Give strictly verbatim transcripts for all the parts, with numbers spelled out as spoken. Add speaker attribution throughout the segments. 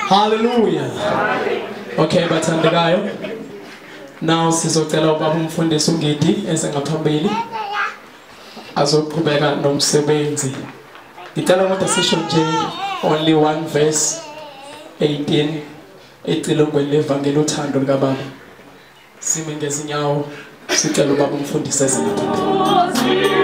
Speaker 1: Hallelujah. Okay, bathandekayo. Now sizocela ubaba umfundisi uNgidi esengaphambili azoqhubeka nomsebenzi. Ngicela ukuthi asisho nje only one verse eighteen ecilongweni levangeli uthando likaBaba. Sime ngezinyawo sicela ubaba umfundisi esengaphambili.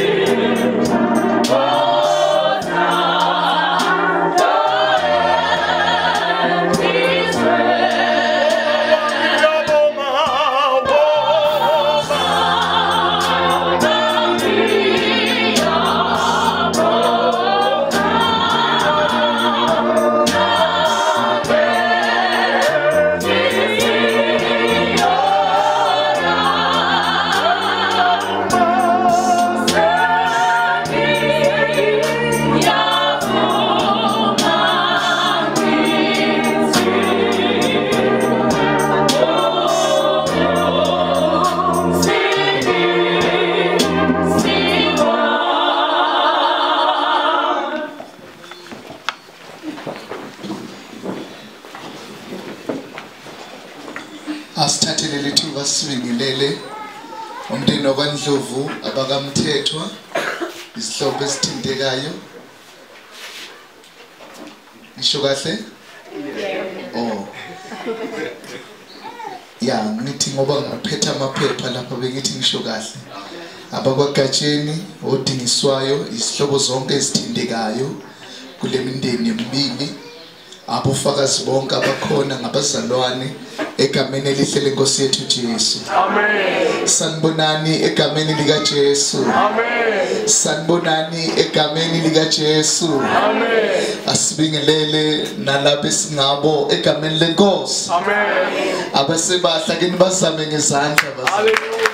Speaker 2: Asithathele lethuba sibingelele umndeni wakwaNdlovu abakamthethwa isihlobo esithintekayo. Ngisho kahle? Oh. Ya, ngithi ngoba ngiphethe amaphepha lapha bengithi ngisho kahle. Abakwagatsheni odingiswayo isihlobo zonke esithintekayo kule mindeni emibili. Abufakazi bonke abakhona ngabazalwane egameni elihle lenkosi yethu Jesu.
Speaker 1: Amen.
Speaker 2: Sanibonani egameni lika Jesu.
Speaker 1: Amen.
Speaker 2: Sanibonani egameni lika Jesu.
Speaker 1: Amen.
Speaker 2: Asibingelele nalapho esingabo egameni lenkosi.
Speaker 1: Amen.
Speaker 2: Abasebahla ke nibazame ngezandla bazalwane.
Speaker 1: Hallelujah.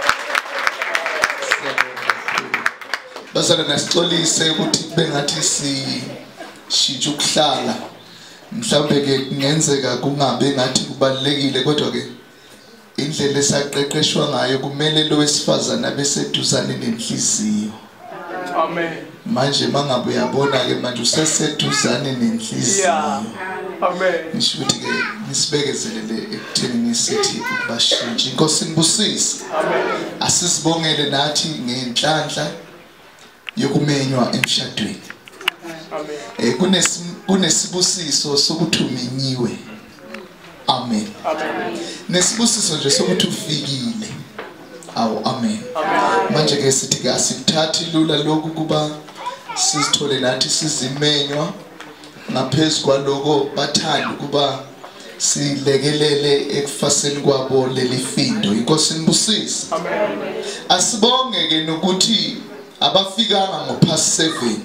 Speaker 2: Bazalwane nasixolise ukuthi kube ngathi si shintsha ukuhlala. Mhlawumbe ke kungenzeka kungabe ngathi kubalekile kodwa ke indlela esaqeqeshwa ngayo kumele lo wesifazana beseduzane nenhliziyo.
Speaker 1: Amen.
Speaker 2: Manje mangabe uyabona ke manje useseduzane nenhliziyo.
Speaker 1: Amen.
Speaker 2: Ngisho ukuthi ke nisibekezelele ekutheni nisithi ukubashintsha. Inkosi nibusise.
Speaker 1: Amen.
Speaker 2: Asisibongele nathi ngenhlanhla yokumenywa emshadweni.
Speaker 1: Amen.
Speaker 2: Eh kunes kunesibusiso sokuthi umenyiwe. Amen.
Speaker 1: Amen.
Speaker 2: Nesibusiso nje sokuthi ufikile. Awu amen.
Speaker 1: Amen.
Speaker 2: Manje ke sithi ke asithathi lula lokhu kuba sizithole nathi sizimenywa ngaphezulu kwaloko bathanda kuba silekelele ekufaseni kwabo leli findo. Inkosi nibusise.
Speaker 1: Amen.
Speaker 2: Asibonge ke nokuthi abafikanga ngo past seven.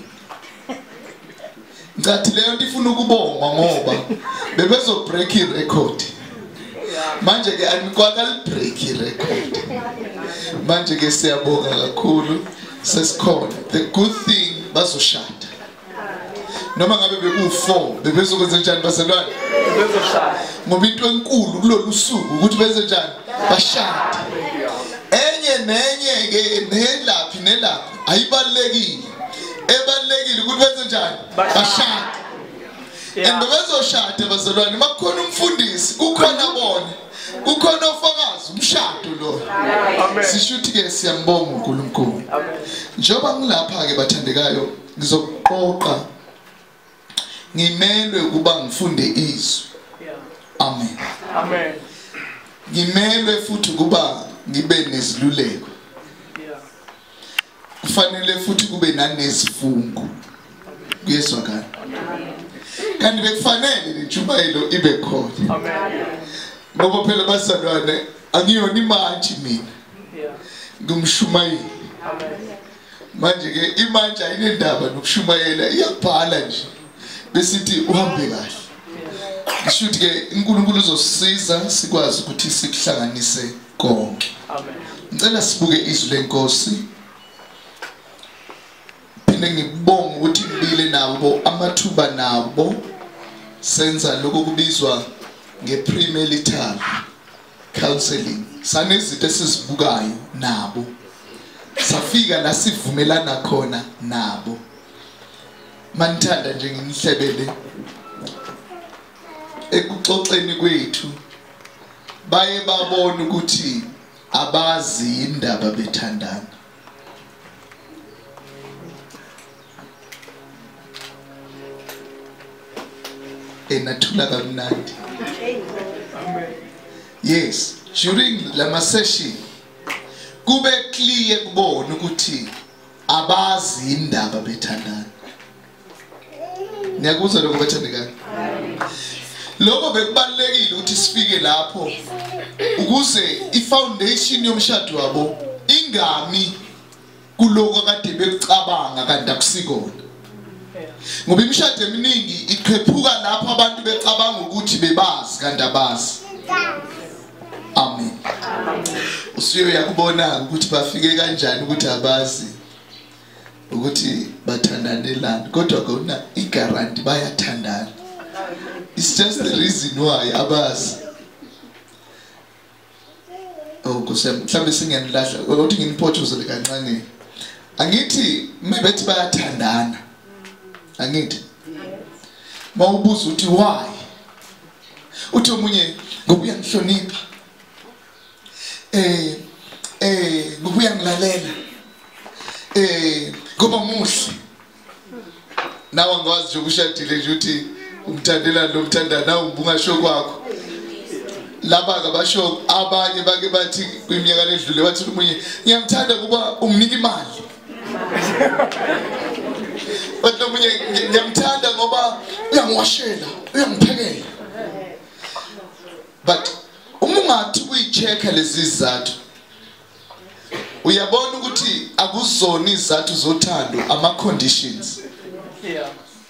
Speaker 2: Ngathi leyo nto ifuna ukubongwa ngoba bebezo break i record. Manje ke anikwakali break i record. Manje ke siyabonga kakhulu sesikhona. The good thing bazoshada. Noma ngabe beku four bebezokwenza njani bazalwane?
Speaker 1: Bezoshada.
Speaker 2: Ngoba into enkulu kulolu suku ukuthi benze njani? Bashada. Enye nenye ke nelaphi nelaphi ayibalekile. Ebalekile ukuthi benze njani? Bashada. And bebezoshada bazalwane makukhona umfundisi kukhona bona. Kukhona ofakazi umshado lo.
Speaker 1: Amen.
Speaker 2: Sishuthi ke siyambonga uNkulunkulu.
Speaker 1: Amen.
Speaker 2: Njoba ngilapha ke bathandekayo ngizoqoqa ngimelwe kuba ngifunde izwi. Amen.
Speaker 1: Amen.
Speaker 2: Ngimelwe futhi kuba ngibe neziluleko. Kufanele futhi kube nanezifungo. Kuyezwakala. Kanti bekufanele lejumayelo ibe khona.
Speaker 1: Amen.
Speaker 2: Ngoba phela bazalwane angiyona imantshi mina. Ngumshumayeli.
Speaker 1: Amen.
Speaker 2: Manje ke imantshi ayinendaba nokushumayela iyabhala nje. Besithi uhambe kahle. Ngishuthi ke uNkulunkulu uzosisiza sikwazi ukuthi sikuhlanganise konke.
Speaker 1: Amen.
Speaker 2: Ngicela sibuke izwi lenkosi. Phinde ngibonga ukuthi ibile nabo amathuba nabo senza lokho kubizwa ngepremarital counseling. Sanezinto esizibukayo nabo. Safika la sivumelana khona nabo. Manithanda nje ngimhlebele ekuxoxeni kwethu baye babona ukuthi abazi indaba bethandana. Enathula kamnandi. Yes, during lama session kube clear kubona ukuthi abazi indaba bethandana. Ngiyakuzwa lokho bathandekayo. Lokho bekubalekile ukuthi sifike lapho ukuze ifoundation yomshado wabo ingami kuloko kade bekucabanga kanti akusikona. Ngoba imishado eminingi iqhephuka lapho abantu becabanga ukuthi bebazi kanti abazi. Amen. Usiyo yakubona ukuthi bafike kanjani ukuthi abazi ukuthi bathandanelana kodwa kona igaranti bayathandana. It's just the reason why abazi. Oh kusem mhlambe singenilahla ukuthi nginiphothuzele kancane. Angithi mebethi bayathandana. Angithi mawubuza uthi why uthi omunye ngoba uyangihlonipha eh eh ngoba uyangilalela eh ngoba muhle nawe ngwazi nje ukushadile nje uthi umthandela lo mthanda nawe ubungasho kwakho laba kabasho abanye bake bathi kwiminyaka ledlule bathi umunye ngiyamthanda kuba umnika imali But omunye ngiyamthanda ngoba uyangiwashela uyangiphekela. But uma ungathi uyichecka lezi izathu uyabona ukuthi akuzona izathu zothando ama conditions.
Speaker 1: Yeah.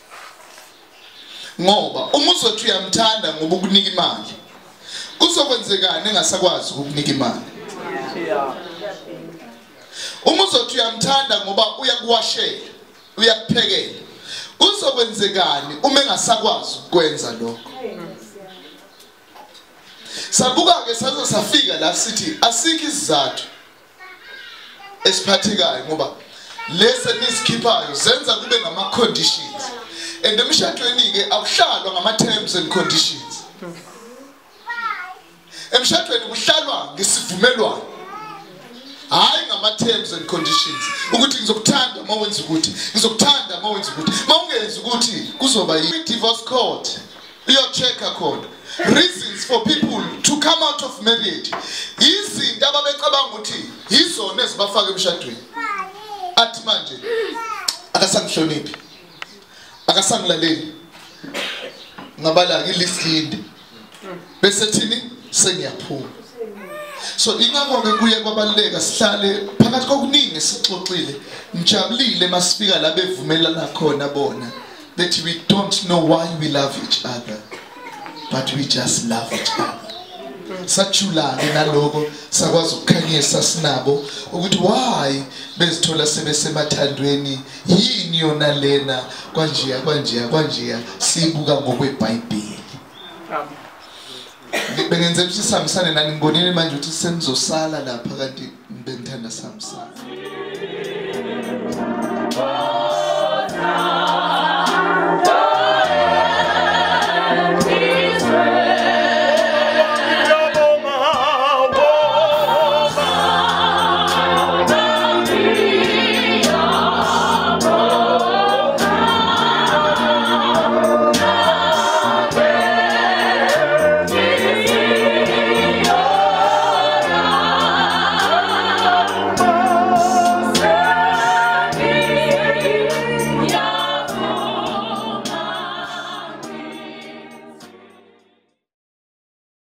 Speaker 2: Ngoba uma uzothi uyamthanda ngoba ukunika imali kuzokwenzekani engasakwazi ukukunika imali.
Speaker 1: Yeah.
Speaker 2: Uma uzothi uyamthanda ngoba uyakuwashela uyakuphekela uzokwenzekani uma engasakwazi ukwenza lokho. Sabuka ke saze safika la sithi asikho izathu esiphathekayo ngoba lese nisikhiphayo zenza kube ngama conditions and emshadweni ke akuhlalwa ngama terms and conditions. Emshadweni kuhlalwa ngesivumelwano hayi ngama terms and conditions ukuthi ngizokuthanda mawenza ukuthi ngizokuthanda mawenza ukuthi mawungenza ukuthi kuzoba yi divorce court iyo checka khona reasons for people to come out of marriage izinto ababecabanga ukuthi izona ezibafaka emshadweni athi manje akasangihloniphi akasangilaleli ngabala ke list bese thini sengiyaphuma. So ingakho ke kuye kwabaleka sihlale phakathi kokuningi sixoxile njabulile masifika la bevumelana khona bona that we don't know why we love each other but we just love each other. Sathula ke naloko sakwazi ukukhanyisa sinabo ukuthi why bezithola sebesemathandweni yini yona lena kanje kanje kanje sibuka ngokweBhayibheli. Bengenze ukuthi sihambisane nani ngibonile manje ukuthi senizosala lapha kanti bengithanda samsana.